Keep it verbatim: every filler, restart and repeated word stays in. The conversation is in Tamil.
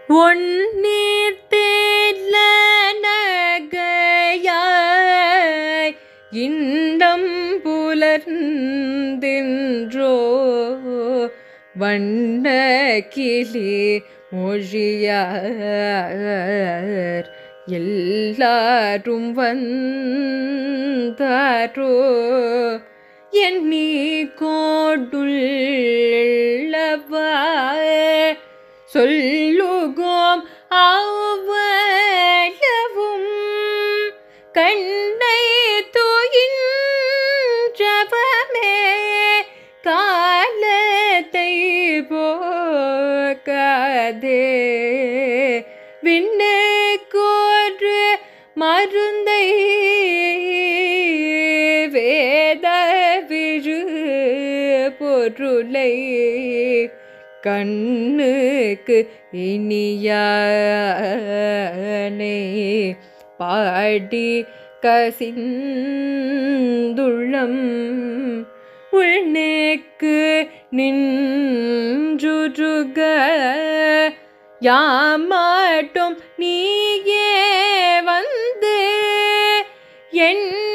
ஒன்னீர் தேர்ல நகையாய் இன்பம் புலர்ந்தின்றோ வண்ண கிளி மொழியார் எல்லாரும் வந்தாரோ எண்ணி கோடுள்ளவா சொல்லுகோம் அவ்வளவும் கண்ணை தோயின்றவமே காலத்தை போக்காதே விண்ணுக்கோரு மருந்தை வேத விழு பொருளை கண்ணுக்கு இனியானை பாடி கசிந்துள்ளம் உள்நேக்கு நின்றுருக யாமாட்டும் நீயே வந்து என்